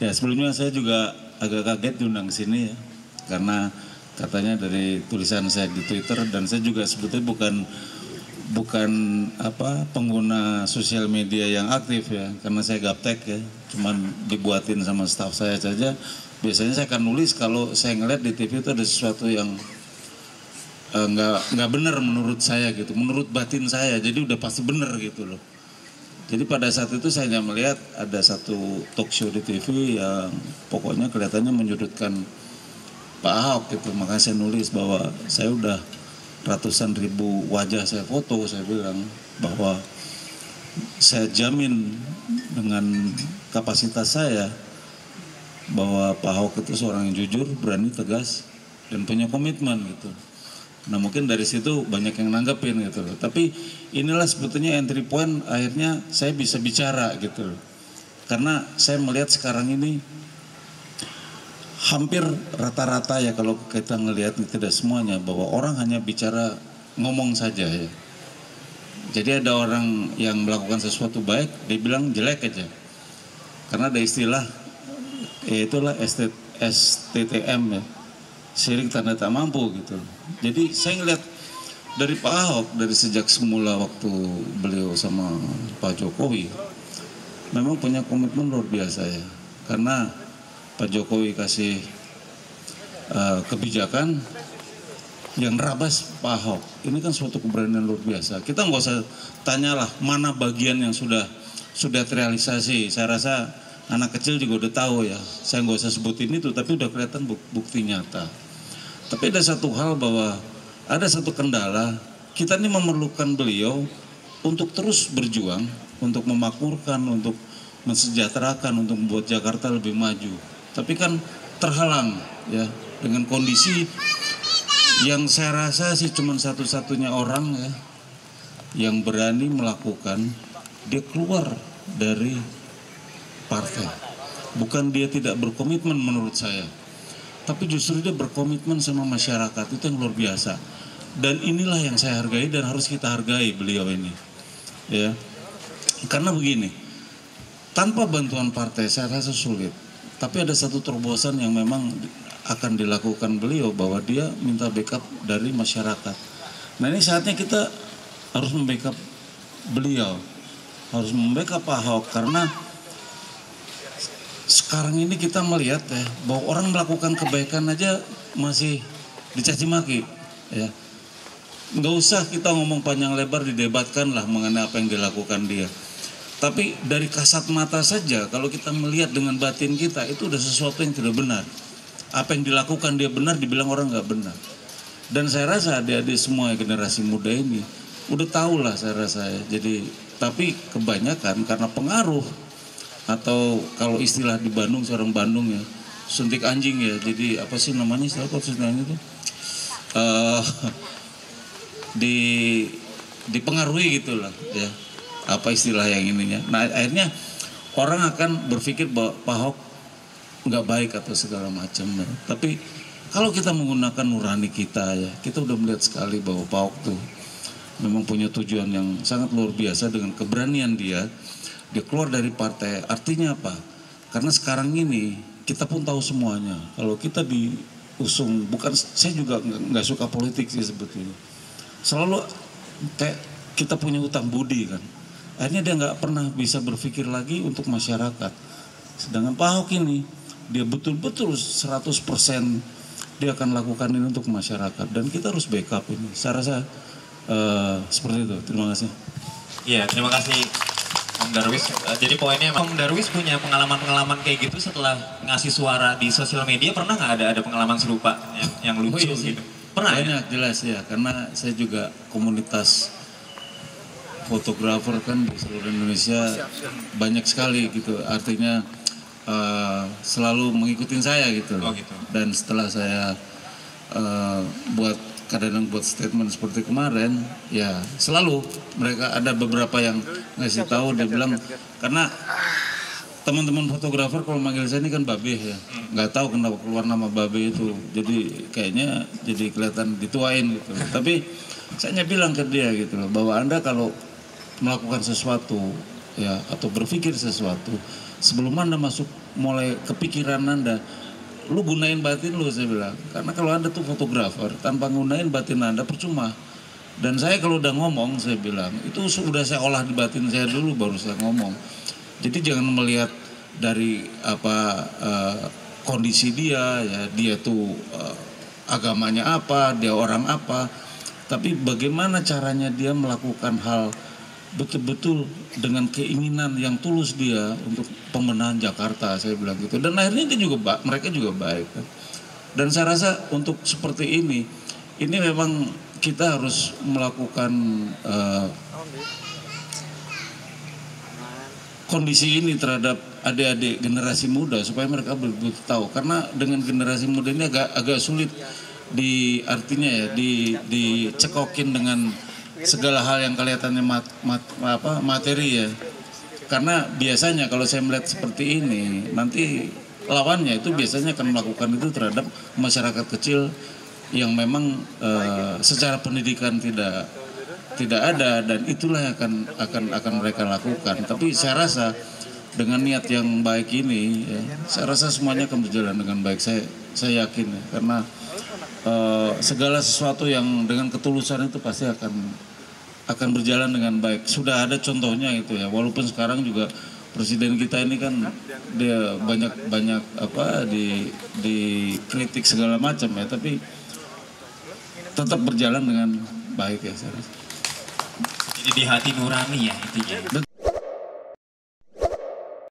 Ya sebelumnya saya juga agak kaget diundang ke sini ya, karena katanya dari tulisan saya di Twitter, dan saya juga sebetulnya bukan pengguna sosial media yang aktif ya, karena saya gaptek ya, cuman dibuatin sama staff saya saja. Biasanya saya akan nulis kalau saya ngeliat di TV itu ada sesuatu yang nggak benar menurut saya gitu, menurut batin saya, jadi udah pasti benar gitu loh. Jadi pada saat itu saya hanya melihat ada satu talk show di TV yang pokoknya kelihatannya menyudutkan Pak Ahok gitu. Makanya saya nulis bahwa saya udah ratusan ribu wajah saya foto, saya bilang bahwa saya jamin dengan kapasitas saya bahwa Pak Ahok itu seorang yang jujur, berani, tegas, dan punya komitmen gitu. Nah mungkin dari situ banyak yang nanggepin gitu loh. Tapi inilah sebetulnya entry point akhirnya saya bisa bicara gitu loh. Karena saya melihat sekarang ini hampir rata-rata ya, kalau kita ngelihat tidak semuanya, bahwa orang hanya bicara ngomong saja ya. Jadi ada orang yang melakukan sesuatu baik, dia bilang jelek aja. Karena ada istilah, itulah STTM ya, syirik tanda tak mampu gitu. Jadi saya ngeliat dari Pak Ahok, dari sejak semula waktu beliau sama Pak Jokowi, memang punya komitmen luar biasa ya. Karena Pak Jokowi kasih kebijakan yang rabas Pak Ahok. Ini kan suatu keberanian luar biasa. Kita nggak usah tanyalah mana bagian yang sudah terrealisasi. Saya rasa anak kecil juga udah tahu ya. Saya nggak usah sebutin itu, tapi udah kelihatan bukti nyata. Tapi ada satu hal, bahwa ada satu kendala, kita ini memerlukan beliau untuk terus berjuang, untuk memakmurkan, untuk mensejahterakan, untuk membuat Jakarta lebih maju. Tapi kan terhalang ya dengan kondisi yang saya rasa sih cuma satu-satunya orang ya yang berani melakukan, dia keluar dari partai. Bukan dia tidak berkomitmen menurut saya, tapi justru dia berkomitmen sama masyarakat. Itu yang luar biasa. Dan inilah yang saya hargai dan harus kita hargai beliau ini. Ya. Karena begini, tanpa bantuan partai saya rasa sulit. Tapi ada satu terobosan yang memang akan dilakukan beliau, bahwa dia minta backup dari masyarakat. Nah ini saatnya kita harus membackup beliau. Harus membackup Pak Ahok, karena sekarang ini kita melihat ya, bahwa orang melakukan kebaikan aja masih dicaci maki ya. Nggak usah kita ngomong panjang lebar, didebatkan lah mengenai apa yang dilakukan dia. Tapi dari kasat mata saja, kalau kita melihat dengan batin kita, itu udah sesuatu yang tidak benar. Apa yang dilakukan dia benar, dibilang orang nggak benar. Dan saya rasa adik-adik semua generasi muda ini udah tahu lah, saya rasa ya. Jadi tapi kebanyakan karena pengaruh, atau kalau istilah di Bandung, seorang Bandung ya, suntik anjing ya. Jadi apa sih namanya istilah suntik anjing itu? Dipengaruhi gitulah ya. Apa istilah yang ininya. Nah akhirnya orang akan berpikir bahwa Pak Ahok nggak baik atau segala macam. Ya. Tapi kalau kita menggunakan nurani kita ya, kita udah melihat sekali bahwa Pak Ahok tuh memang punya tujuan yang sangat luar biasa. Dengan keberanian dia keluar dari partai. Artinya apa? Karena sekarang ini kita pun tahu semuanya. Kalau kita diusung, bukan, saya juga nggak suka politik sih sebetulnya. Selalu kita punya hutang budi kan. Akhirnya dia nggak pernah bisa berpikir lagi untuk masyarakat. Sedangkan Pak Ahok ini, dia betul-betul 100% dia akan lakukan ini untuk masyarakat. Dan kita harus backup ini. Saya rasa seperti itu. Terima kasih. Iya, terima kasih Om Darwis. Jadi poinnya, Om Darwis punya pengalaman-pengalaman kayak gitu setelah ngasih suara di sosial media. Pernah nggak ada pengalaman serupa yang lucu gitu? Pernah banyak ya? Jelas ya, karena saya juga komunitas fotografer kan di seluruh Indonesia banyak sekali gitu. Artinya selalu mengikutin saya gitu. Oh, gitu. Dan setelah saya kadang-kadang buat statement seperti kemarin, ya selalu mereka ada beberapa yang ngasih tahu, dia bilang, karena teman-teman fotografer kalau manggil saya ini kan Babe ya, nggak tahu kenapa keluar nama Babe itu, jadi kayaknya jadi kelihatan dituain gitu. Tapi saya bilang ke dia gitu loh, bahwa Anda kalau melakukan sesuatu ya atau berpikir sesuatu, sebelum Anda masuk mulai kepikiran Anda, lu gunain batin lu, saya bilang. Karena kalau Anda tuh fotografer, tanpa gunain batin Anda percuma. Dan saya kalau udah ngomong, saya bilang, itu sudah saya olah di batin saya dulu baru saya ngomong. Jadi jangan melihat dari kondisi dia, ya dia tuh agamanya apa, dia orang apa, tapi bagaimana caranya dia melakukan hal betul-betul dengan keinginan yang tulus dia untuk pembenahan Jakarta, saya bilang gitu. Dan akhirnya dia juga mereka juga baik kan. Dan saya rasa untuk seperti ini memang kita harus melakukan kondisi ini terhadap adik-adik generasi muda supaya mereka betul tahu. Karena dengan generasi muda ini agak sulit artinya ya dicekokin dengan segala hal yang kelihatannya materi ya. Karena biasanya kalau saya melihat seperti ini, nanti lawannya itu biasanya akan melakukan itu terhadap masyarakat kecil yang memang secara pendidikan tidak ada, dan itulah yang akan mereka lakukan. Tapi saya rasa dengan niat yang baik ini, ya, saya rasa semuanya akan berjalan dengan baik. Saya yakin ya, karena segala sesuatu yang dengan ketulusan itu pasti akan berjalan dengan baik. Sudah ada contohnya itu ya, walaupun sekarang juga presiden kita ini kan dia banyak dikritik segala macam ya, tapi tetap berjalan dengan baik ya saya rasa. Jadi di hati nurani ya intinya.